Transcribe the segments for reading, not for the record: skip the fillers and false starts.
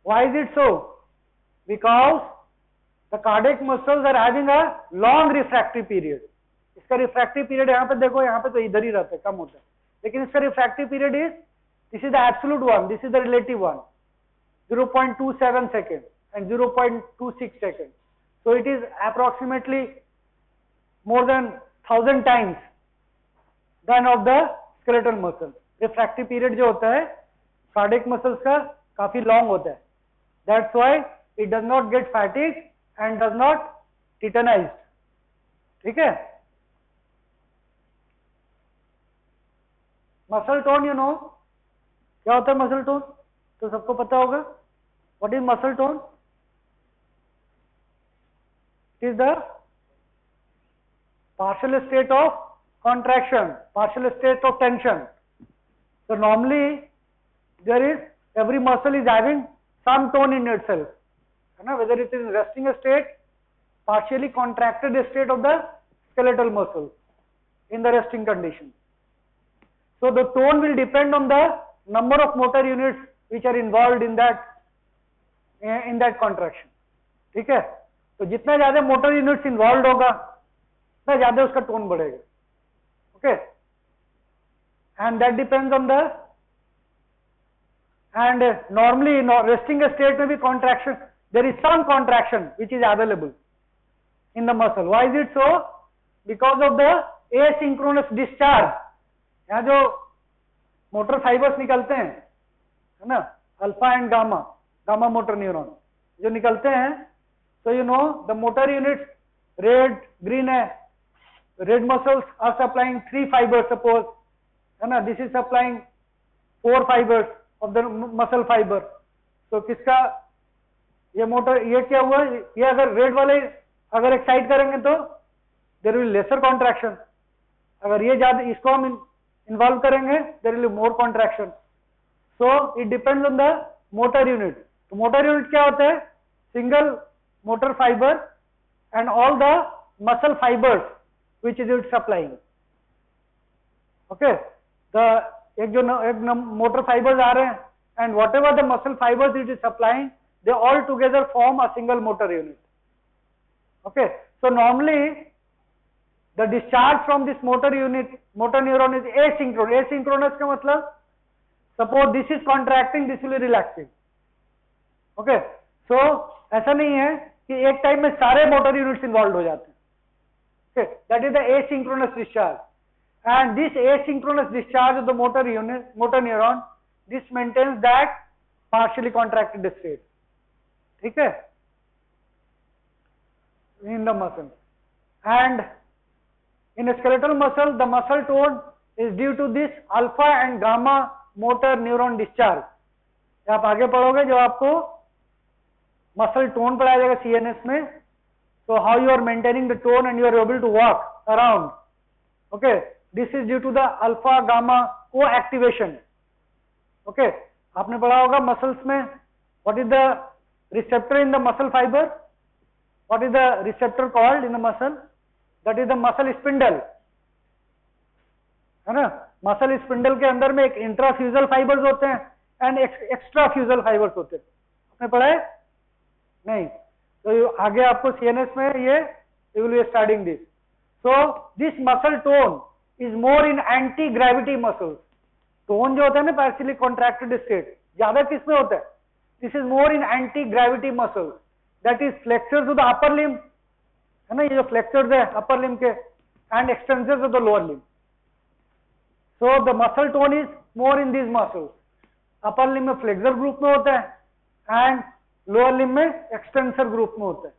Why is it so? Because the cardiac muscles are having a long refractory period. इसका refractory period यहाँ पे देखो, यहाँ पे तो इधर ही रहता है, कम होता है, लेकिन इसका refractory period is, this is the absolute one, this is the relative one, 0.27 seconds and 0.26 seconds. So it is approximately more than 1000 times than of the skeletal muscle. Refractory period जो होता है cardiac muscles का काफी long होता है. That's why it does not get fatigued and does not titanized. ठीक है? Muscle tone, you know, क्या होता है muscle tone? तो सबको पता होगा. What is muscle tone? It is the partial state of contraction, partial state of tension. So normally there is, every muscle is having some tone in itself, whether it is in resting state, partially contracted state of the skeletal muscle in the resting condition. So the tone will depend on the number of motor units which are involved in that contraction. ठीक है? तो जितना ज्यादा motor units involve होगा उतना ज्यादा उसका tone बढ़ेगा. Okay, and that depends on the, and normally resting state में भी contraction, there is some contraction which is available in the muscle. Why is it so? Because of the asynchronous discharge. यहाँ जो motor fibers निकलते हैं, है ना, alpha and gamma, gamma motor neuron जो निकलते हैं, so you know the motor units, red, green है, red muscles are supplying 3 fibers suppose, है ना, this is supplying 4 fibers of the muscle fiber. So किसका ये मोटर, ये क्या हुआ, ये अगर रेड वाले अगर एक्साइट करेंगे तो there will lesser contraction, अगर ये ज्यादा इसको हम इन्वॉल्व करेंगे there will be more contraction. So it depends on the motor unit. तो मोटर यूनिट क्या होता है? Single motor fiber and all the muscle fibers which is it supplying. Okay, the एक motor fibers आ रहे हैं, and whatever the muscle fibers it is supplying, they all together form a single motor unit. Okay, so normally the discharge from this motor unit, motor neuron is asynchronous. Asynchronous का मतलब, suppose this is contracting, this will be relaxing. Okay, so ऐसा नहीं है कि एक time में सारे motor units involve हो जाते हैं. That is the asynchronous discharge, and this asynchronous discharge of the motor unit, motor neuron, this maintains that partially contracted state. ठीक है, in the muscle. And in skeletal muscle the muscle tone is due to this alpha and gamma motor neuron discharge. आप आगे पढ़ोगे जो आपको muscle tone पढ़ाया जाएगा CNS में. so how you are maintaining the tone and you are able to walk around. Okay, this is due to the alpha gamma co-activation. Okay, आपने पढ़ा होगा मसल्स में, what is the receptor in the muscle fiber? What is the receptor called in the muscle? That is the muscle spindle, है ना. Muscle spindle के अंदर में एक इंट्राफ्यूजल फाइबर्स होते हैं एंड एक्स्ट्रा फ्यूजल फाइबर्स होते हैं. आपने पढ़ा है? नहीं. तो आगे आपको सीएनएस में ये you will be studying this. So this muscle tone is more in antigravity muscles. Tone जो होता है ना पार्शियली कॉन्ट्रैक्टेड स्टेट, ज्यादा किस में होता है? This is more in antigravity muscles, that is flexors of the upper limb, है ना, ये जो फ्लेक्सर्स है अपर लिम के, and extensors of the lower limb. So the muscle tone is more in this muscles. Upper limb में flexor group में होता है एंड लोअर लिम में एक्सटेंसर ग्रुप में होता है.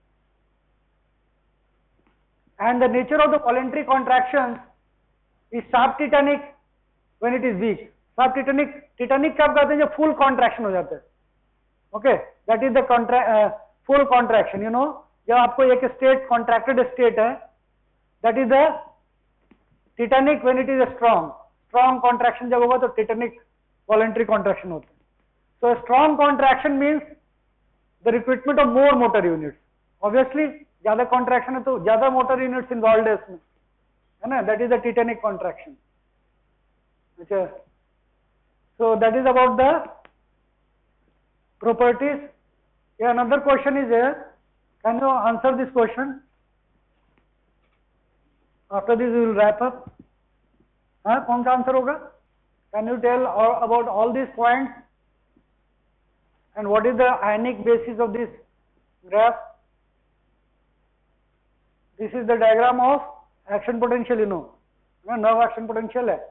And the nature of the voluntary contraction is subtetanic when it is weak. Subtetanic, tetanic कब कहते हैं? जब फुल कॉन्ट्रैक्शन हो जाता है. Okay, that is the full contraction. You know, जब आपको एक स्टेट कॉन्ट्रैक्टेड स्टेट है, that is the tetanic when it is strong. Strong contraction जब होगा तो टिटेनिक वॉलंटरी कॉन्ट्रैक्शन होता है. So strong contraction means the recruitment of more motor units. Obviously ज्यादा कॉन्ट्रैक्शन है तो ज्यादा मोटर यूनिट्स इन्वॉल्व है इसमें, है ना. That is the tetanic contraction. अच्छा, so that is about the properties. Yeah, another question is there. Can you answer this question? After this we will wrap up. हाँ, कौन सा आंसर होगा? Can you tell about all these points and what is the ionic basis of this graph? This is the diagram of action potential, you know. Nerve action potential है.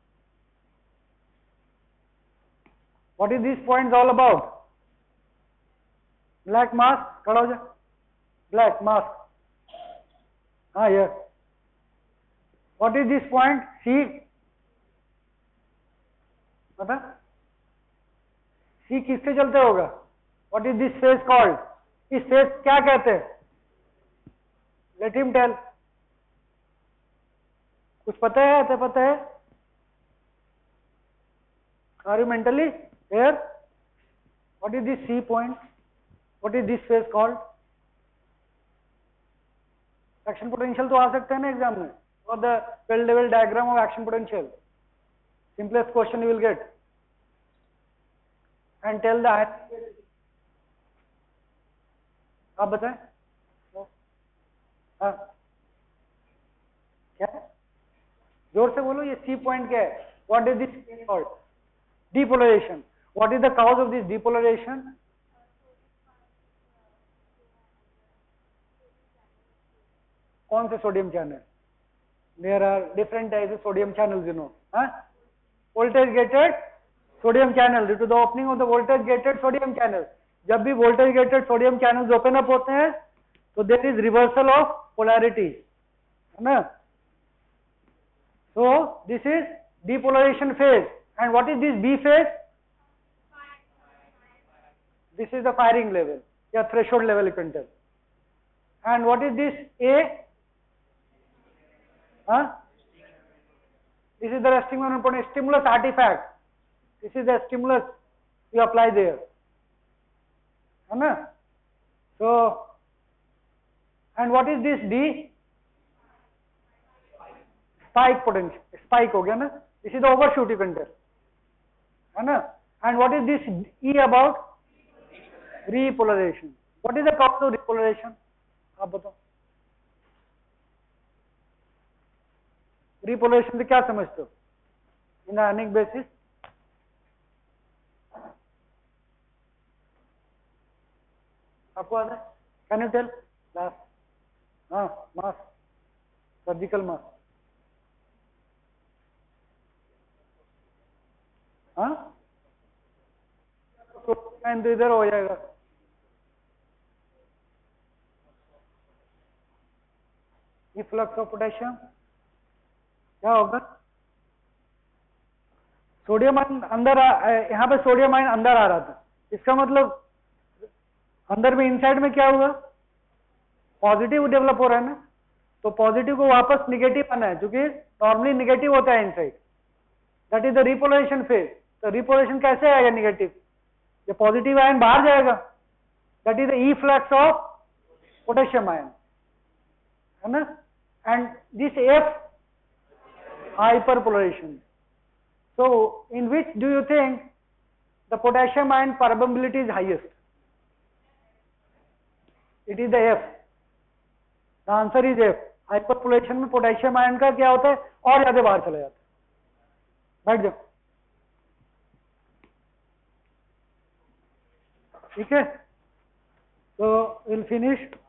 What is these points all about? Black mass, खड़ा हो जा. Black mass. हाँ, yes. What is this point? C. पता? C किससे चलते होगा? What is this phase called? इस phase क्या कहते हैं? Let him tell. कुछ पता है? ऐसे पता है? Are you mentally there? What is this C point? What is this phase called? Action potential तो आ सकते हैं ना एग्जाम में. Or the well level diagram of action potential. Simplest question you will get. And tell the आप बताएं. हाँ, क्या है? जोर से बोलो. ये C point क्या है? What is this called? Depolarization. What is the cause of this depolarization? कौन से sodium channel? There are different types of sodium channels, you know. Huh? Voltage gated sodium channel. Due to the opening of the voltage gated sodium channel. जब भी voltage gated sodium channels open up होते हैं, तो there is reversal of polarity, है ना? So this is depolarization phase. And what is this B phase? This is the firing level, या threshold level you can tell. And what is this A? Huh? This is the resting moment stimulus artifact. This is the stimulus you apply there. है ना? So, and what is this D? Spike potential. Spike हो गया ना? This is the overshoot you can tell. है ना? And what is this E about? Repolarization. What is the cause of repolarization? आप बताओ. Repolarization से क्या समझते हो? In the ionic basis? आपको आता है? Can you tell? Last. हाँ, mass. Surgical mass. हाँ? तो इधर हो जाएगा. Efflux of potassium. क्या होगा? सोडियम आयन अंदर, यहाँ पे सोडियम आयन अंदर आ रहा था. इसका मतलब अंदर में इनसाइड में क्या होगा? पॉजिटिव डेवलप हो रहा है ना. तो पॉजिटिव को वापस निगेटिव आना है, क्योंकि नॉर्मली निगेटिव होता है inside. That is the repolarization phase. तो रिपोलराइजेशन कैसे आएगा निगेटिव? जब पॉजिटिव आयन बाहर जाएगा. That is the efflux of potassium ion, है ना. And this f hyperpolarization. So in which do you think the potassium ion permeability is highest? It is the F. The answer is F. Hyperpolarization में potassium ion का क्या होता है? और ज्यादा बाहर चला जाता है. बैठ जाओ. ठीक है. So we'll finish.